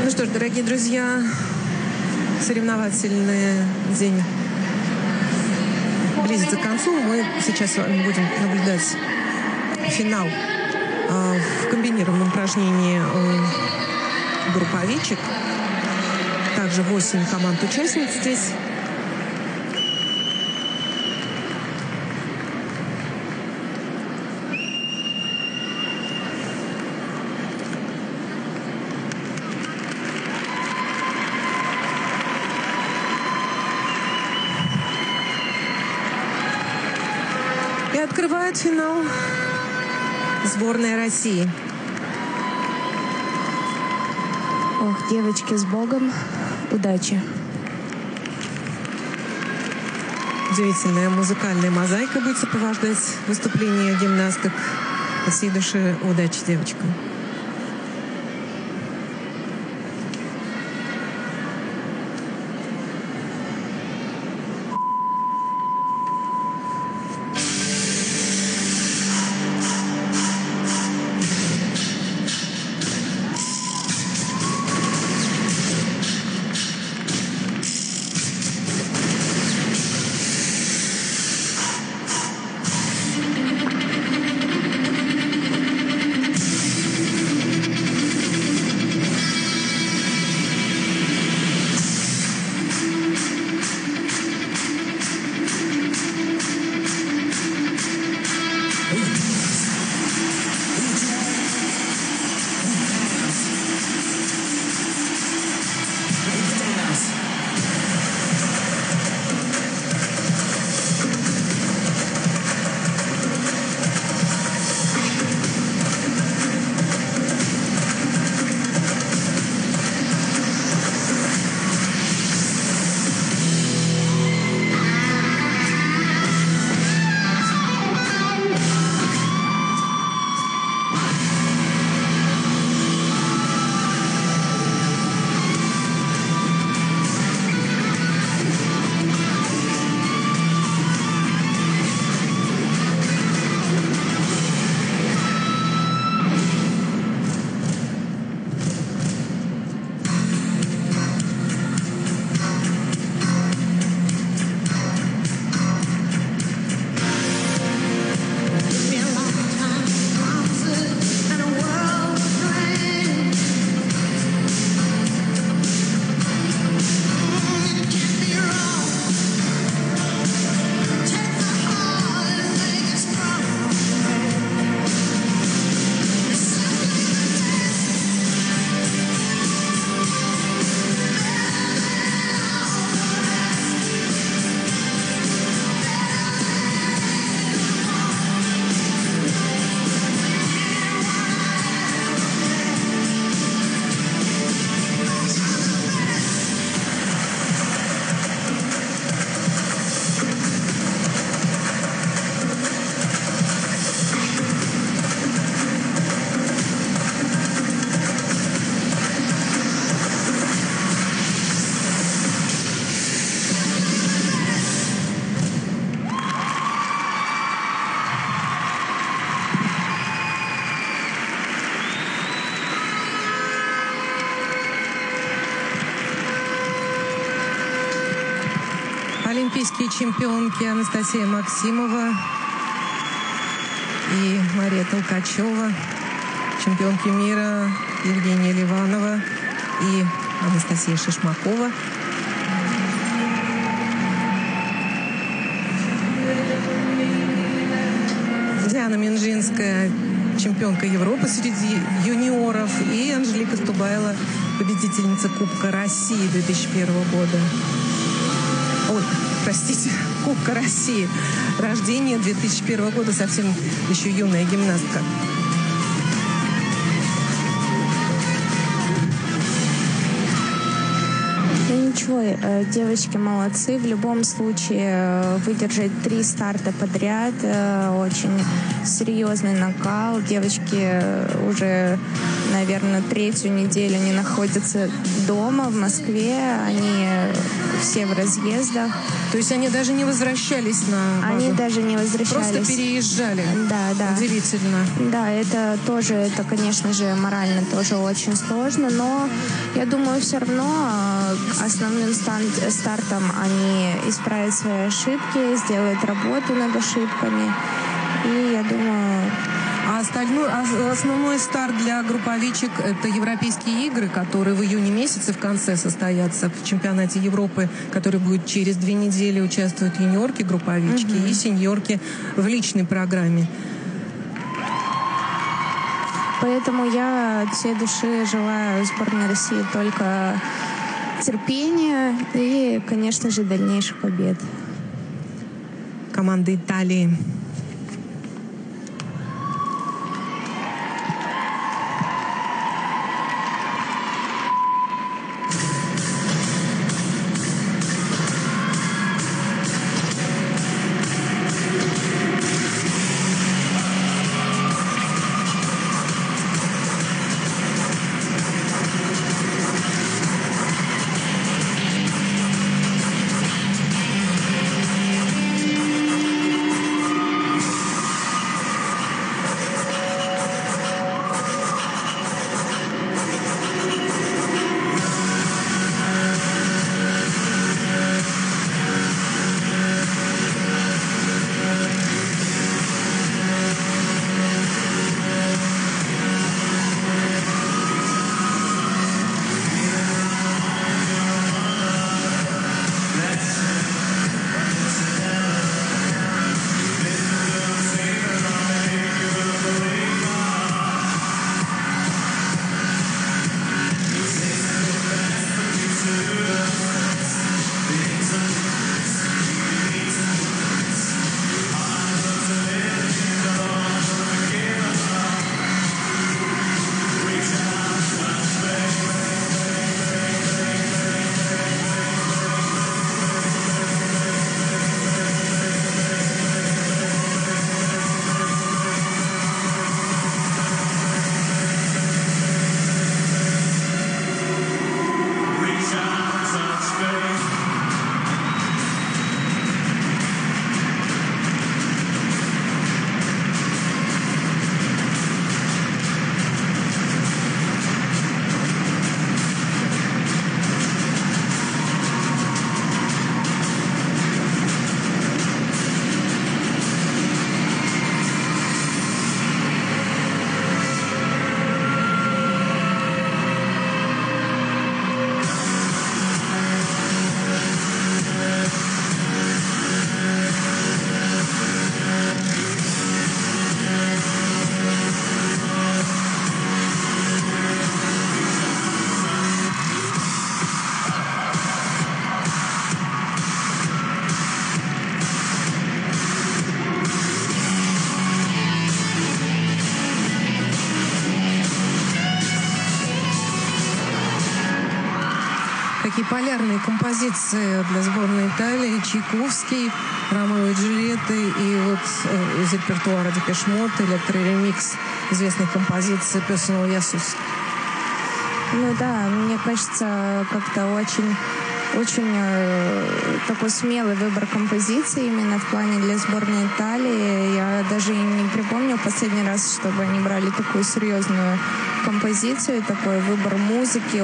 Ну что ж, дорогие друзья, соревновательный день близится к концу. Мы сейчас с вами будем наблюдать финал в комбинированном упражнении групповичек. Также 8 команд-участниц здесь. И открывает финал сборная России. Ох, девочки, с Богом. Удачи. Удивительная музыкальная мозаика будет сопровождать выступление гимнасток. От всей души удачи девочкам. Олимпийские чемпионки Анастасия Максимова и Мария Толкачева, чемпионки мира Евгения Ливанова и Анастасия Шишмакова. Диана Минжинская, чемпионка Европы среди юниоров, и Анжелика Стубайло, победительница Кубка России 2001 года. Ой, простите, Кубка России. Рождение 2001 года, совсем еще юная гимнастка. Ну ничего, девочки молодцы. В любом случае выдержать 3 старта подряд. Очень серьезный накал. Девочки уже наверное, третью неделю не находятся дома в Москве. Они все в разъездах. То есть они даже не возвращались на базу? Они даже не возвращались. Просто переезжали? Да. Удивительно. Да, это, конечно же, морально тоже очень сложно, но я думаю, все равно основным стартом они исправят свои ошибки, сделают работу над ошибками. И я думаю... Основной старт для групповичек — это Европейские игры, которые в июне месяце в конце состоятся в чемпионате Европы, который будет через 2 недели. Участвуют юниорки, групповички и сеньорки в личной программе. Поэтому я от всей души желаю сборной России только терпения и, конечно же, дальнейших побед. Команда Италии. Такие полярные композиции для сборной Италии. Чайковский, Ромео и Джульетта, и вот из репертуара Депеш Мод, электроремикс известных композиций Personal Jesus. Ну да, мне кажется, как-то очень такой смелый выбор композиции именно в плане для сборной Италии. Я даже и не припомню последний раз, чтобы они брали такую серьезную композицию, такой выбор музыки,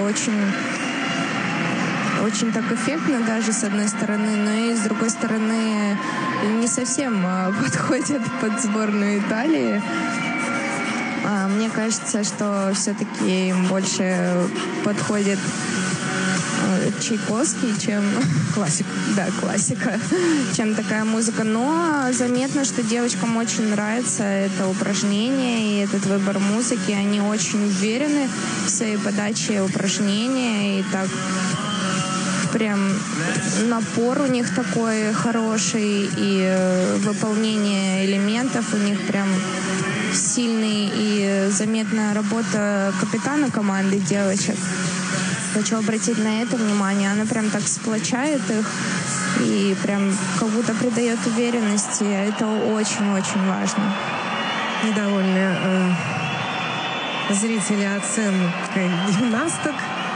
очень так эффектно даже с одной стороны, но и с другой стороны не совсем подходит под сборную Италии. Мне кажется, что все-таки им больше подходит Чайковский, чем классика. Да, классика, чем такая музыка. Но заметно, что девочкам очень нравится это упражнение и этот выбор музыки. Они очень уверены в своей подаче упражнения, и так прям напор у них такой хороший, и выполнение элементов у них прям сильный, и заметная работа капитана команды девочек. Хочу обратить на это внимание. Она прям так сплочает их и прям как будто придает уверенности. Это очень-очень важно. Недовольны зрители оценкой гимнасток.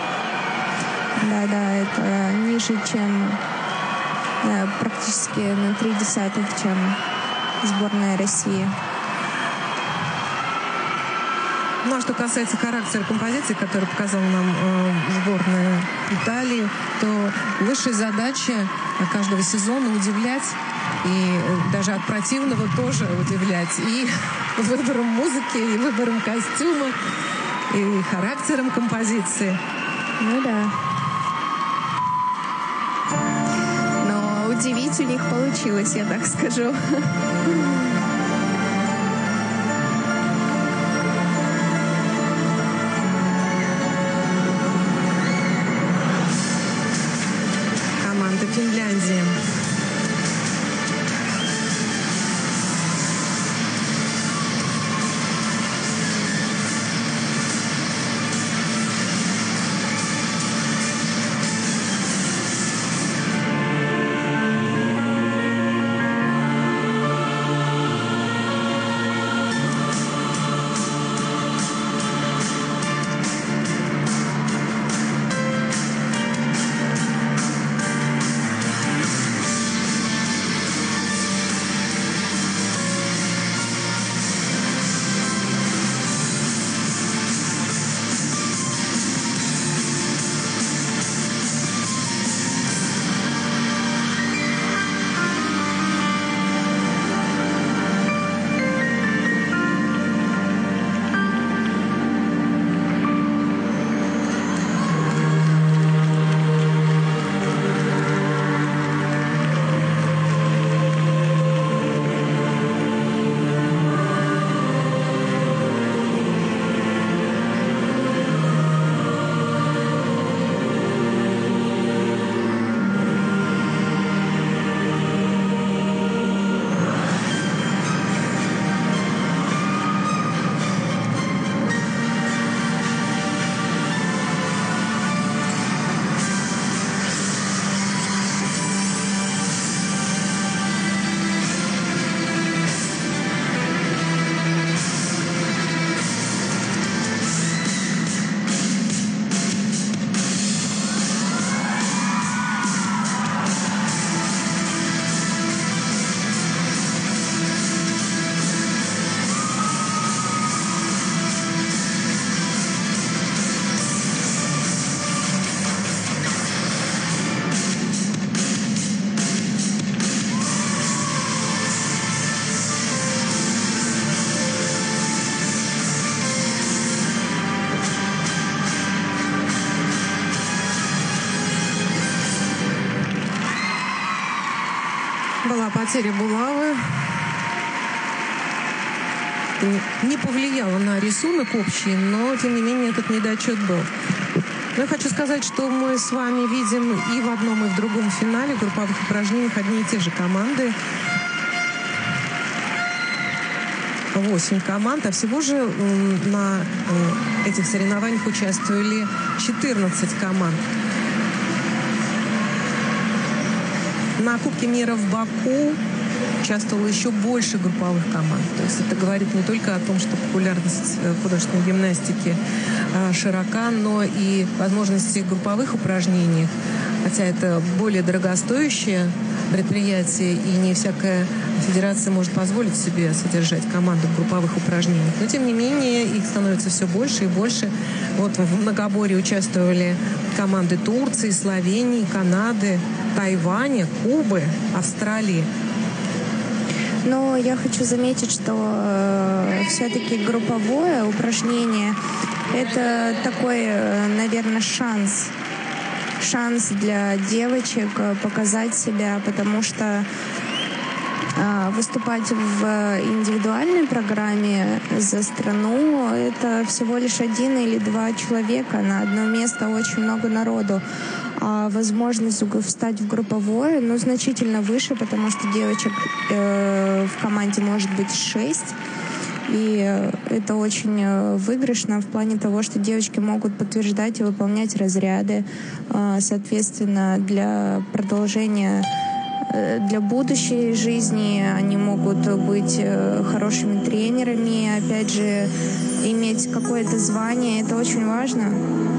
Да, это ниже, чем практически на 0,3, чем сборная России. Ну, а что касается характера композиции, которую показала нам сборная Италии, то высшая задача каждого сезона удивлять, и даже от противного тоже удивлять. И выбором музыки, и выбором костюма, и характером композиции. Ну да. Но удивить у них получилось, я так скажу. Финляндии. Была потеря булавы. Не повлияло на рисунок общий, но, тем не менее, этот недочет был. Но я хочу сказать, что мы с вами видим и в одном, и в другом финале групповых упражнениях одни и те же команды. 8 команд, а всего же на этих соревнованиях участвовали 14 команд. На Кубке мира в Баку участвовало еще больше групповых команд. То есть это говорит не только о том, что популярность художественной гимнастики широка, но и возможности групповых упражнений. Хотя это более дорогостоящее предприятие, и не всякая федерация может позволить себе содержать команду в групповых упражнениях. Но, тем не менее, их становится все больше и больше. Вот в многоборье участвовали команды Турции, Словении, Канады, Тайваня, Кубы, Австралии. Но я хочу заметить, что все-таки групповое упражнение – это такой, наверное, шанс для девочек показать себя, потому что выступать в индивидуальной программе за страну – это всего лишь 1 или 2 человека на одно место, очень много народу. А возможность встать в групповое, значительно выше, потому что девочек в команде может быть 6. И это очень выигрышно в плане того, что девочки могут подтверждать и выполнять разряды. Соответственно, для продолжения, для будущей жизни они могут быть хорошими тренерами. Опять же, иметь какое-то звание. Это очень важно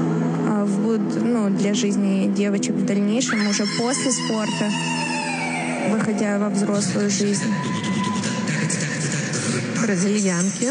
для жизни девочек в дальнейшем, уже после спорта, выходя во взрослую жизнь. Бразильянки.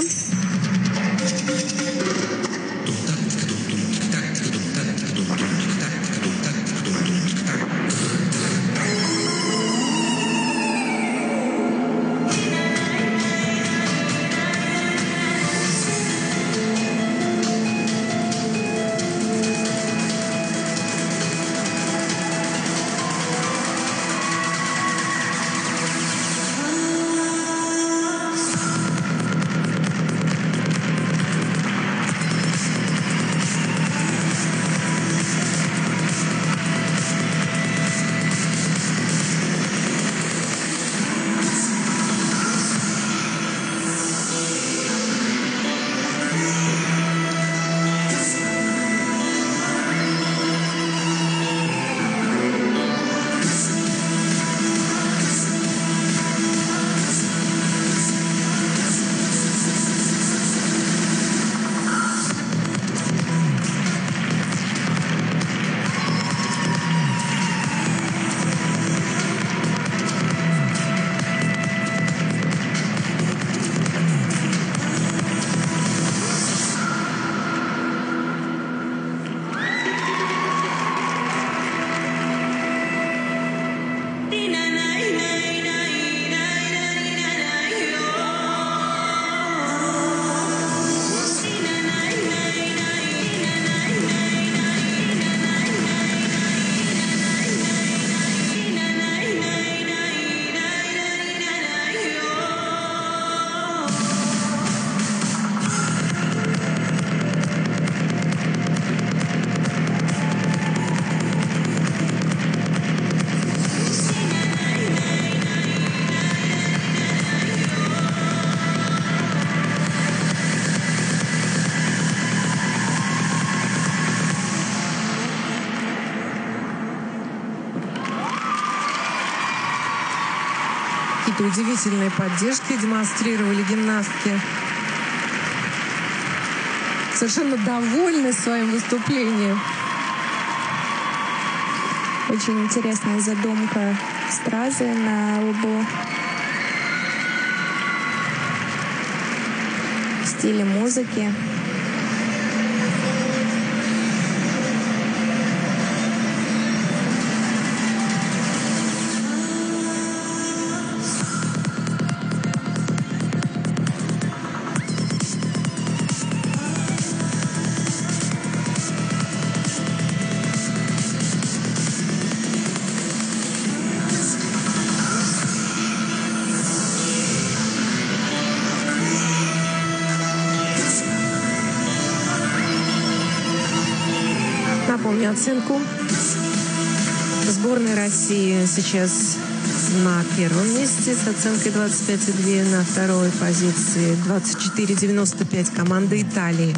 Какие-то удивительные поддержки демонстрировали гимнастки. Совершенно довольны своим выступлением. Очень интересная задумка стразы на лбу. В стиле музыки. Напомню оценку. Сборная России сейчас на первом месте с оценкой 25,2, на второй позиции 24,95 команда Италии.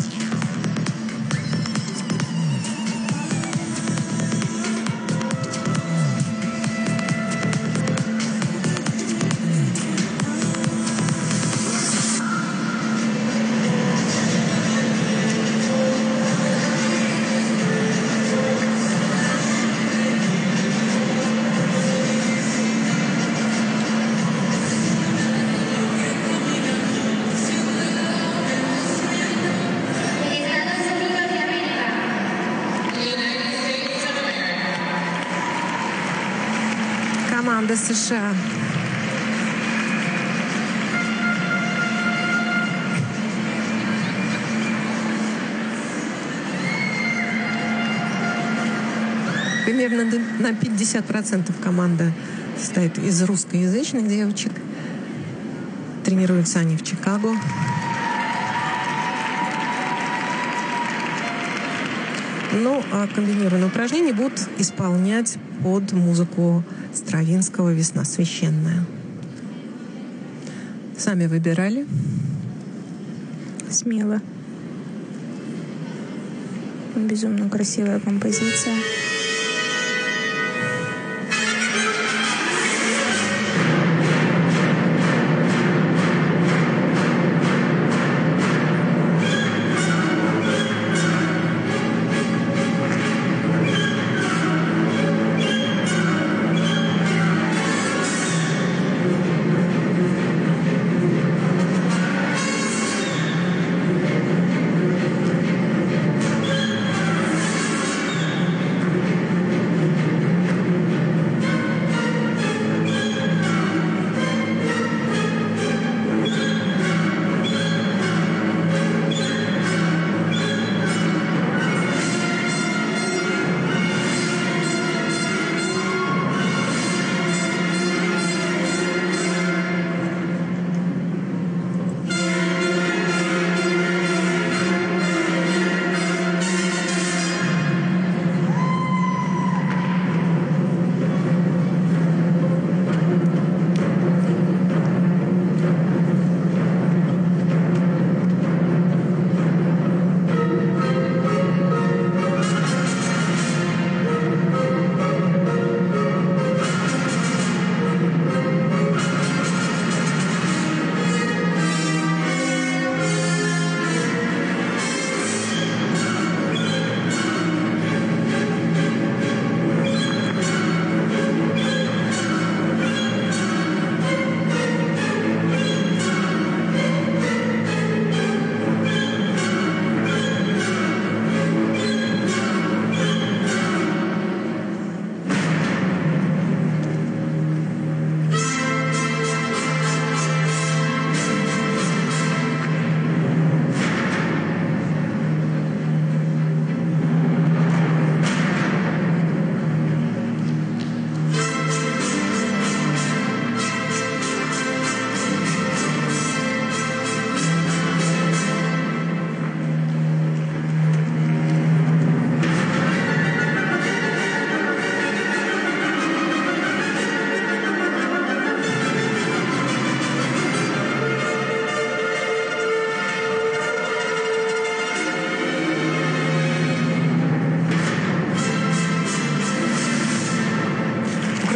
Команда США. Примерно на 50% команда состоит из русскоязычных девочек. Тренируются они в Чикаго. Ну, а комбинированные упражнения будут исполнять под музыку Стравинского «Весна священная». Сами выбирали? Смело. Безумно красивая композиция.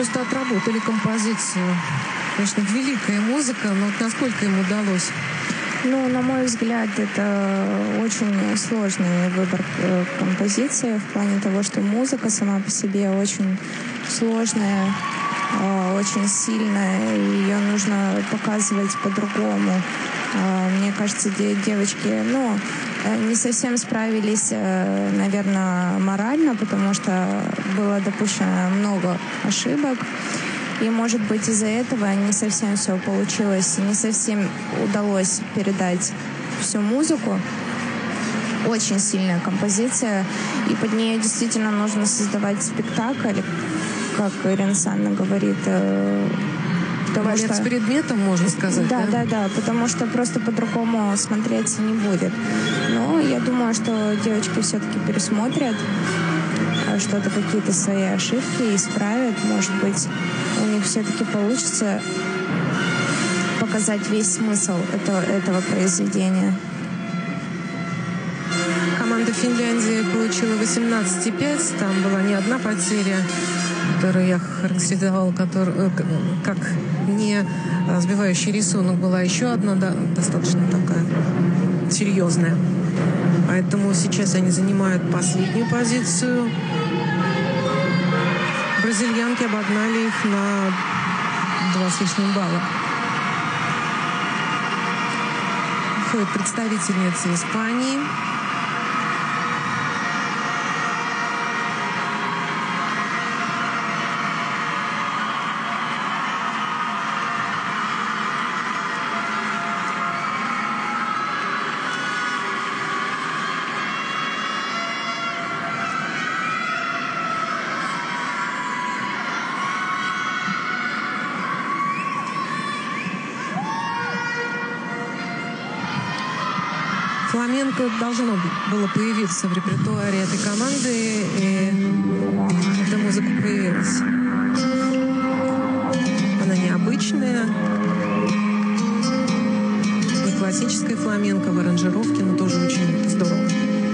просто отработали композицию. Конечно, великая музыка, но вот насколько им удалось? Ну, на мой взгляд, это очень сложный выбор композиции в плане того, что музыка сама по себе очень сложная, очень сильная, и ее нужно показывать по-другому. Мне кажется, девочки, не совсем справились, наверное, морально, потому что было допущено много ошибок. И, может быть, из-за этого не совсем все получилось, не совсем удалось передать всю музыку. Очень сильная композиция, и под нее действительно нужно создавать спектакль, как Ирина Санна говорит. Балет с предметом, можно сказать, да? Да, потому что просто по-другому смотреться не будет. Но я думаю, что девочки все-таки пересмотрят что-то, какие-то свои ошибки исправят. Может быть, у них все-таки получится показать весь смысл этого произведения. Команда Финляндии получила 18,5. Там была не одна потеря, которую я характеризовала как не сбивающий рисунок. Была еще одна, достаточно такая серьезная. Поэтому сейчас они занимают последнюю позицию. Бразильянки обогнали их на 2 с лишним балла. Выходит представительница Испании. Фламенко должно было появиться в репертуаре этой команды, и эта музыка появилась. Она необычная, не классическая фламенко в аранжировке, но тоже очень здорово.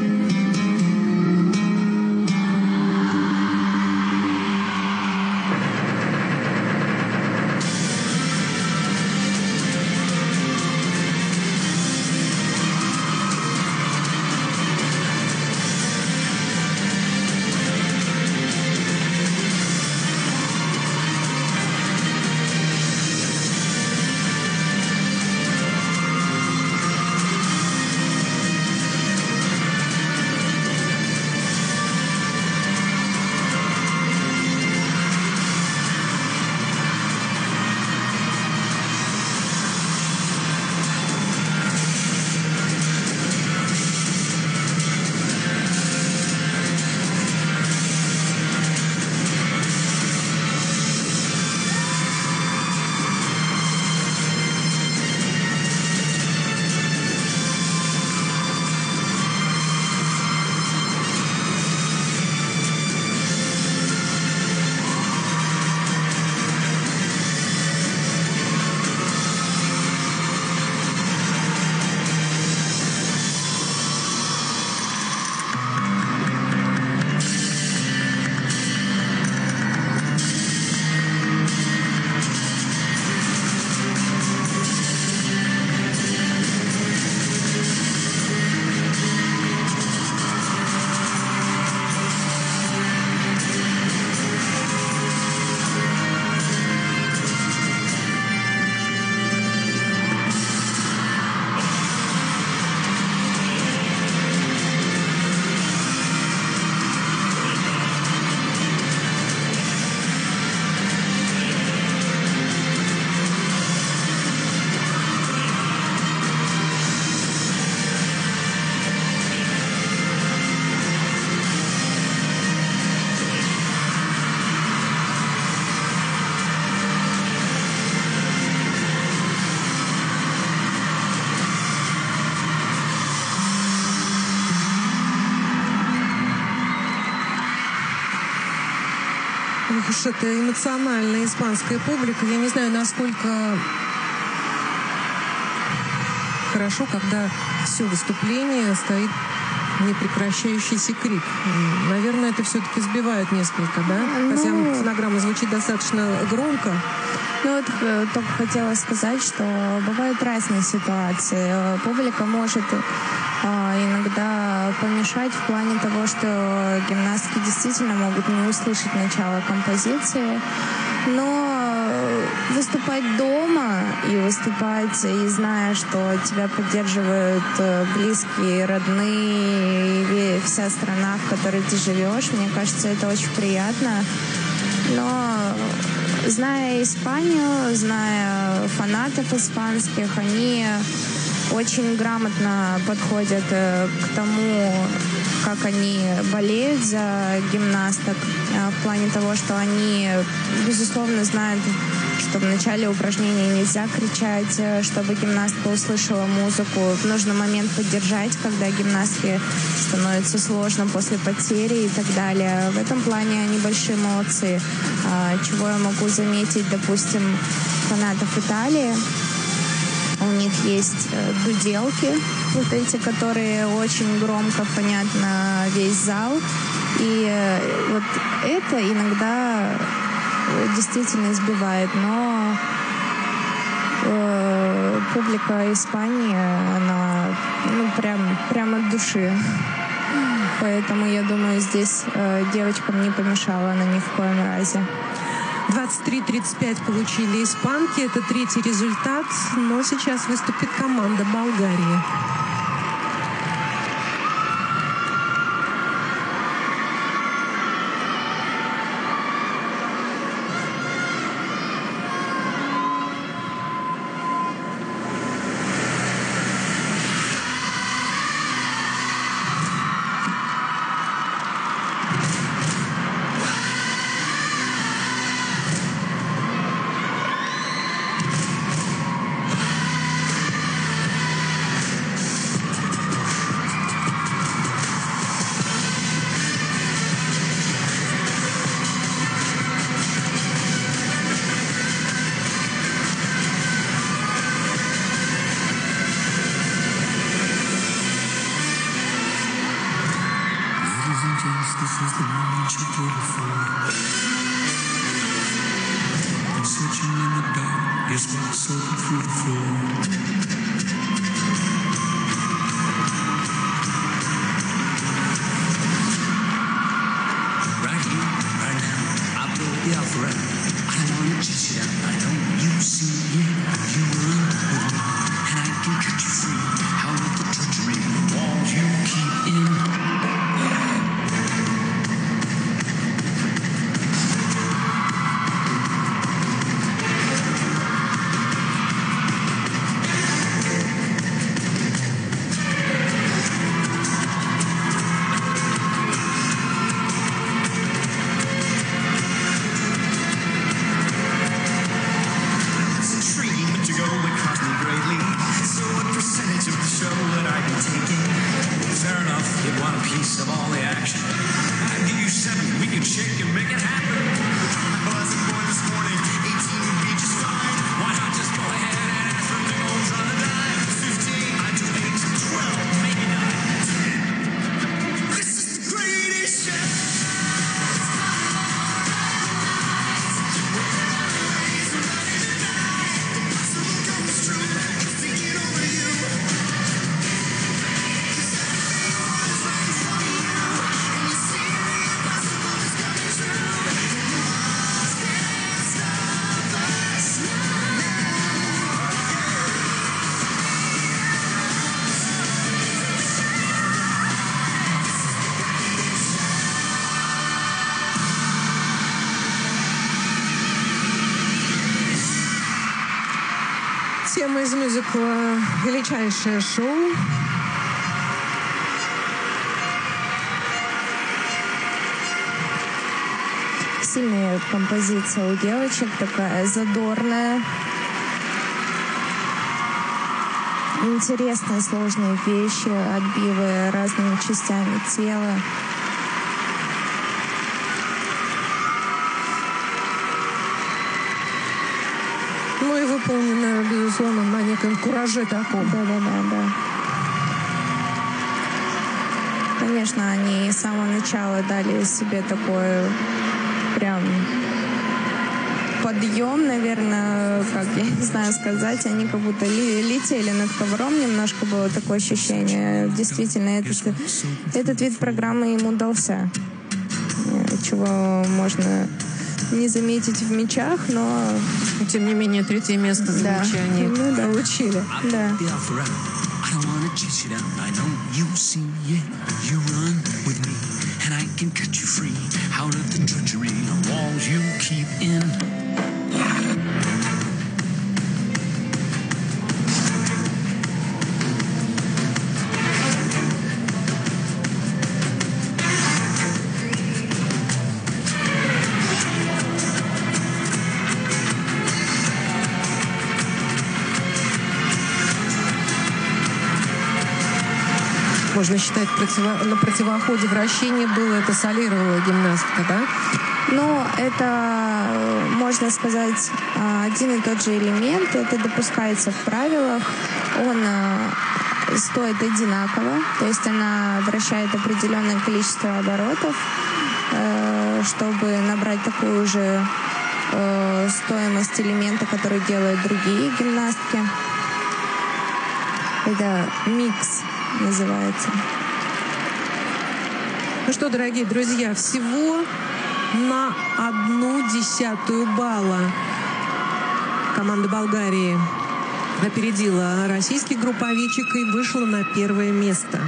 Уж это эмоциональная испанская публика. Я не знаю, насколько хорошо, когда все выступление стоит непрекращающийся крик. Наверное, это все-таки сбивает несколько, да? Хотя фонограмма звучит достаточно громко. Ну вот только хотела сказать, что бывают разные ситуации. Публика может иногда помешать в плане того, что гимнастки действительно могут не услышать начало композиции. Но выступать дома и выступать, и зная, что тебя поддерживают близкие, родные, и вся страна, в которой ты живешь, мне кажется, это очень приятно. Но зная Испанию, зная фанатов испанских, они очень грамотно подходят к тому, как они болеют за гимнасток, в плане того, что они, безусловно, знают, что в начале упражнения нельзя кричать, чтобы гимнастка услышала музыку, в нужный момент поддержать, когда гимнастке становится сложно после потери и так далее. В этом плане они большие молодцы. Чего я могу заметить, допустим, фанатов Италии. У них есть дуделки, вот эти, которые очень громко фонят на весь зал. И вот это иногда действительно избивает, но публика Испании, она прям от души. Поэтому, я думаю, здесь девочкам не помешало она ни в коем разе. 23-35 получили испанки. Это третий результат. Но сейчас выступит команда Болгарии. Тема из мюзикла «Величайшее шоу». Сильная композиция у девочек, такая задорная. Интересные, сложные вещи, отбивая разными частями тела. Ну и выполнено, безусловно, на неком кураже таком. Да. Конечно, они с самого начала дали себе такой прям подъем, наверное, как, я не знаю сказать, они как будто летели над ковром, немножко было такое ощущение. Действительно, этот вид программы им удался, чего можно не заметить в мячах, но... Тем не менее, 3-е место за мячи они получили. Да. Можно считать, на противоходе вращение было, это солировала гимнастка, да? Ну, это, можно сказать, один и тот же элемент. Это допускается в правилах. Он стоит одинаково. То есть она вращает определенное количество оборотов, чтобы набрать такую же стоимость элемента, который делают другие гимнастки. Это микс называется. Ну что, дорогие друзья, всего на 0,1 балла команда Болгарии опередила российских групповичек и вышла на 1-е место.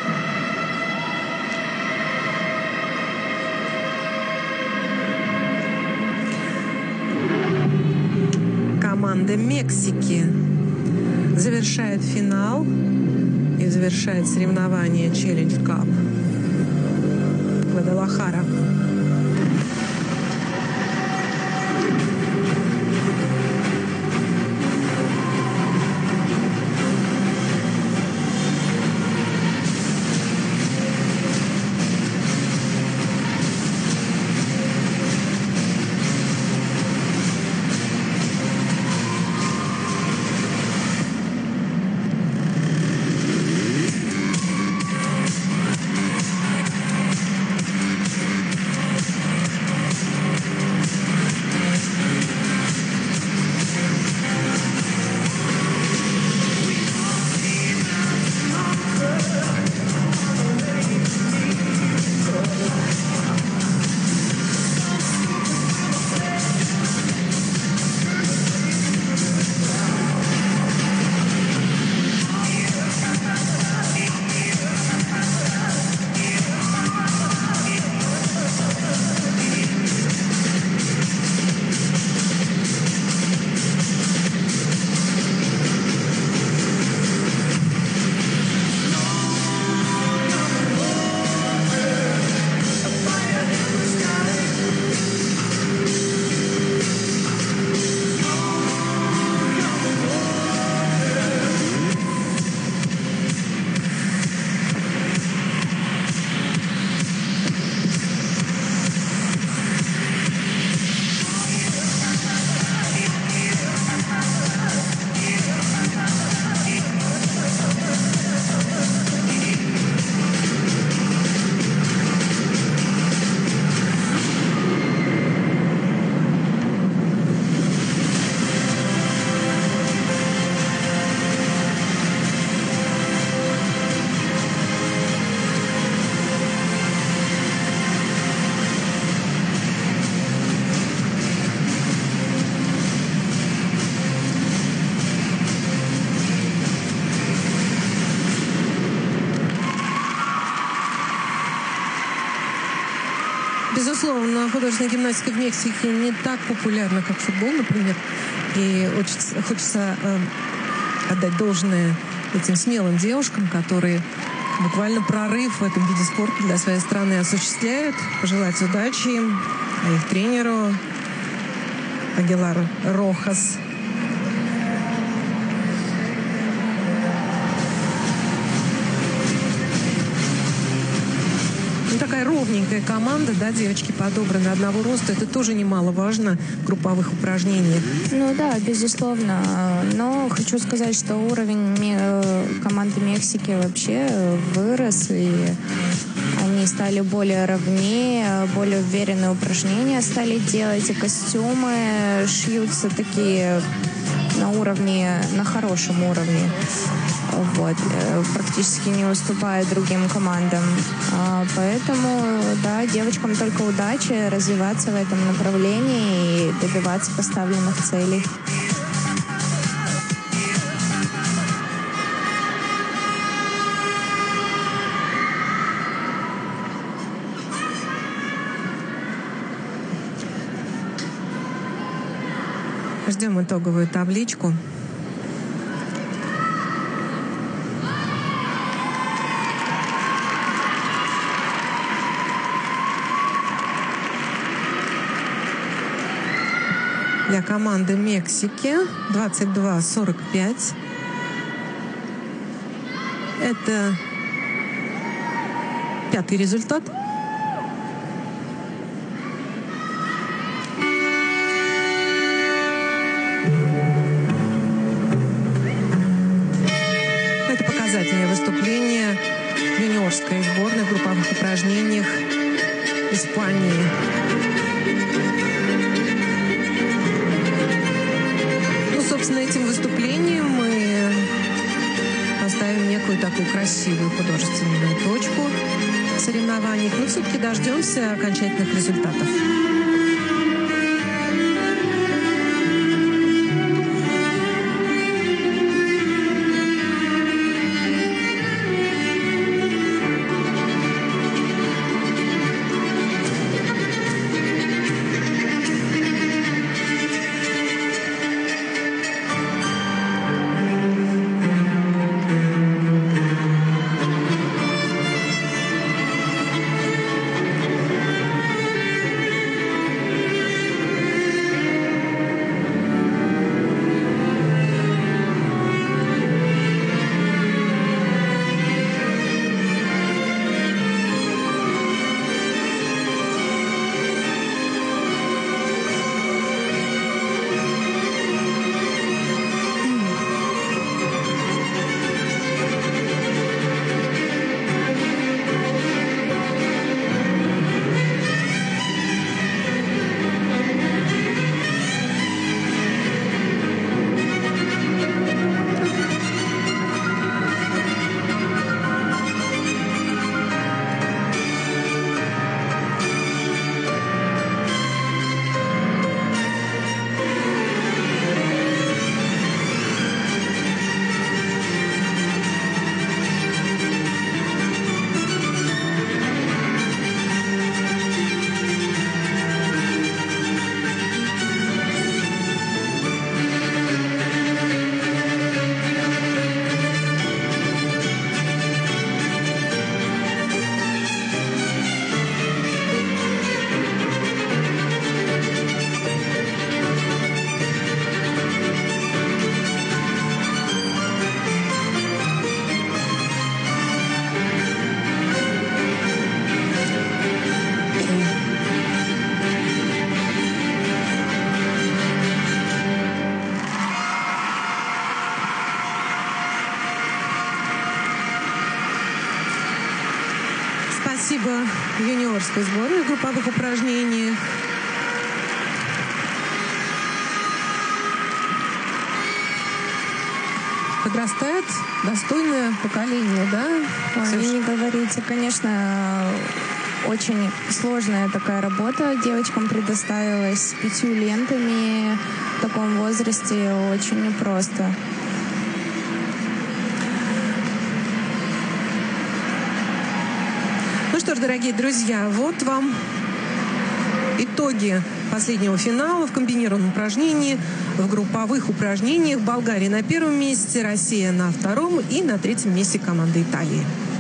Команда Мексики завершает финал и завершает соревнование Challenge Cup Гвадалахара. Безусловно, художественная гимнастика в Мексике не так популярна, как футбол, например. И хочется отдать должное этим смелым девушкам, которые буквально прорыв в этом виде спорта для своей страны осуществляют. Пожелать удачи им, а их тренеру Агилар Рохас. Такая ровненькая команда, да, девочки подобраны одного роста. Это тоже немаловажно в групповых упражнениях. Ну да, безусловно. Но хочу сказать, что уровень команды Мексики вообще вырос. И они стали более ровнее, более уверенные упражнения стали делать, и костюмы шьются такие на уровне, на хорошем уровне. Вот, практически не уступая другим командам. Поэтому, да, девочкам только удачи развиваться в этом направлении и добиваться поставленных целей. Ждем итоговую табличку. Для команды Мексики 22:45. Это 5-й результат. Это показательное выступление юниорской сборной в групповых упражнениях Испании. Собственно, этим выступлением мы поставим некую такую красивую художественную точку в соревнованиях, но все-таки дождемся окончательных результатов. Спасибо юниорской сборной в групповых упражнениях. Подрастает достойное поколение, да? Ой, не говорите. Конечно, очень сложная такая работа девочкам предоставилась с 5 лентами в таком возрасте. Очень непросто. Ну что ж, дорогие друзья, вот вам итоги последнего финала в комбинированном упражнении. В групповых упражнениях Болгария на 1-м месте, Россия на 2-м и на 3-м месте команда Италии.